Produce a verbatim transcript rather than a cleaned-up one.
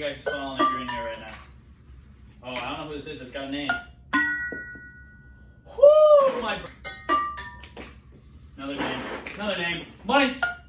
guys just calling if you're in here right now. Oh, I don't know who this is. It's got a name. Whoo! My. Another name. Another name. Money!